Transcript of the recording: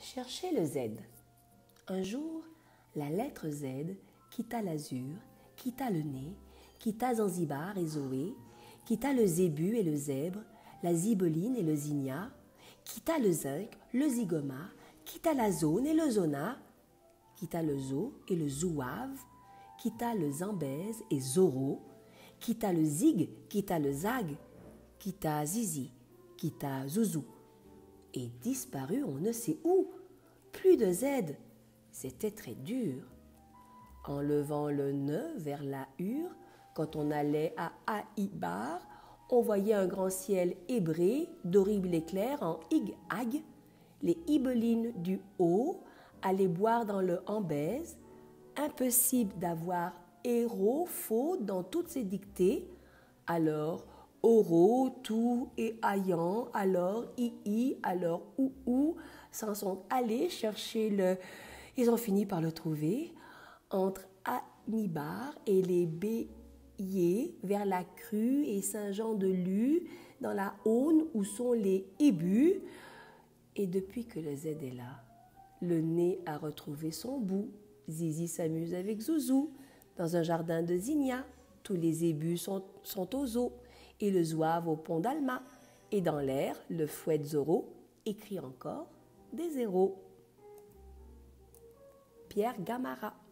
Cherchez le Z. Un jour, la lettre Z quitta l'azur, quitta le nez, quitta Zanzibar et Zoé, quitta le zébu et le zèbre, la zibeline et le zinnia, quitta le zinc, le zygoma, quitta la zone et le zona, quitta le zo et le zouave, quitta le zambèze et zoro, quitta le zig, quitta le zag, quitta zizi, quitta zouzou, et disparut on ne sait où. Plus de Z, c'était très dur. En levant le nœud vers la hure, quand on allait à Haïbar, on voyait un grand ciel hébré, d'horribles éclairs en hig-hag. Les hibelines du haut allaient boire dans le hambèze. Impossible d'avoir héros faux dans toutes ses dictées. Alors, oro, tout et ayant, alors i, alors ou, s'en sont allés chercher le... Ils ont fini par le trouver entre Anibar et les Béliers, vers la Crue et Saint-Jean-de-Luz, dans la Haune où sont les hébus. Et depuis que le Z est là, le nez a retrouvé son bout. Zizi s'amuse avec Zouzou dans un jardin de zinnia. Tous les hébus sont aux eaux et le zouave au pont d'Alma. Et dans l'air, le fouet de Zorro écrit encore des zéros. Pierre Gamarra.